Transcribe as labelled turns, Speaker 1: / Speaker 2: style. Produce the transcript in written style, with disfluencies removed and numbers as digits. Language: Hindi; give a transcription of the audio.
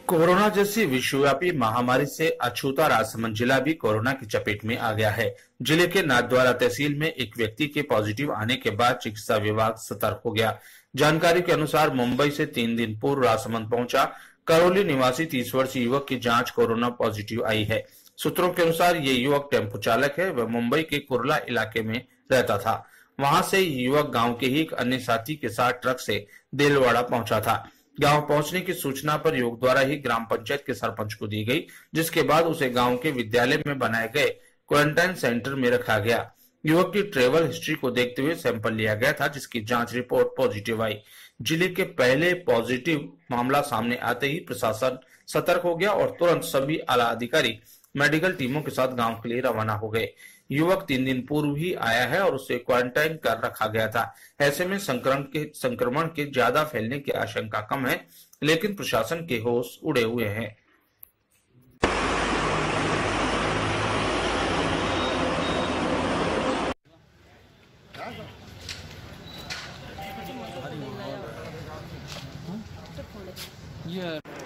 Speaker 1: कोरोना जैसी विश्वव्यापी महामारी से अछूता राजसमंद जिला भी कोरोना की चपेट में आ गया है। जिले के नाथद्वारा तहसील में एक व्यक्ति के पॉजिटिव आने के बाद चिकित्सा विभाग सतर्क हो गया। जानकारी के अनुसार मुंबई से 3 दिन पूर्व राजसमंद पहुंचा करौली निवासी 30 वर्षीय युवक की जांच कोरोना पॉजिटिव आई है। सूत्रों के अनुसार ये युवक टेम्पो चालक है। वह मुंबई के कुर्ला इलाके में रहता था। वहां से युवक गांव के ही एक अन्य साथी के साथ ट्रक से देलवाड़ा पहुंचा था। गांव पहुंचने की सूचना पर युवक द्वारा ही ग्राम पंचायत के सरपंच को दी गई, जिसके बाद उसे गांव के विद्यालय में बनाए गए क्वारंटाइन सेंटर में रखा गया। युवक की ट्रेवल हिस्ट्री को देखते हुए सैंपल लिया गया था, जिसकी जांच रिपोर्ट पॉजिटिव आई। जिले के पहले पॉजिटिव मामला सामने आते ही प्रशासन सतर्क हो गया और तुरंत सभी आला अधिकारी मेडिकल टीमों के साथ गांव के लिए रवाना हो गए। युवक 3 दिन पूर्व ही आया है और उसे क्वारंटाइन कर रखा गया था। ऐसे में संक्रमण के ज्यादा फैलने की आशंका कम है, लेकिन प्रशासन के होश उड़े हुए हैं।
Speaker 2: Yeah.